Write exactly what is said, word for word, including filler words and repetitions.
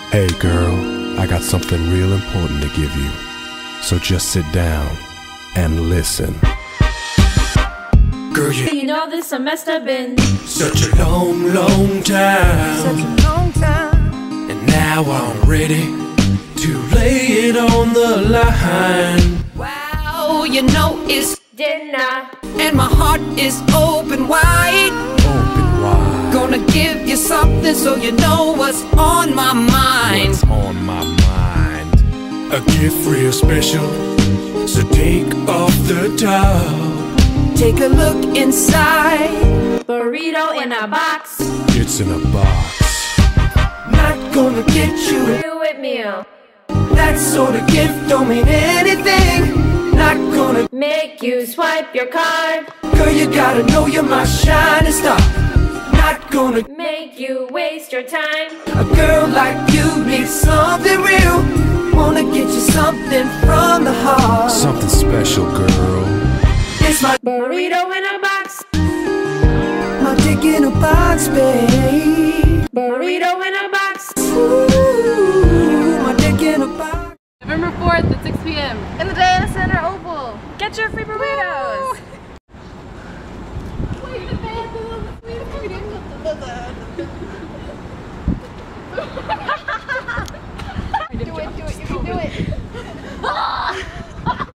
Hey girl, I got something real important to give you. So just sit down and listen. Girl, you, you know this semester been such a long, long time. Such a long time. And now I'm ready to lay it on the line. Wow, you know it's dinner, and my heart is open wide. Open wide. Gonna give you something so you know what's on my mind. What's on my mind? A gift real special, so take off the top. Take a look inside. burrito in a box, It's in a box. Not gonna get you do it meal, that sort of gift, don't mean anything. Not gonna make you swipe your card, girl, you gotta know you're my shining star. Not gonna make you waste your time. a girl like you needs something real. Wanna get you something from the heart. Something special, girl. It's my burrito in a box, my dick in a box, babe. burrito in a box. Ooh, my dick in a box. November fourth at six p m in the Diana Center Oval. Get your free burritos! Wait, the band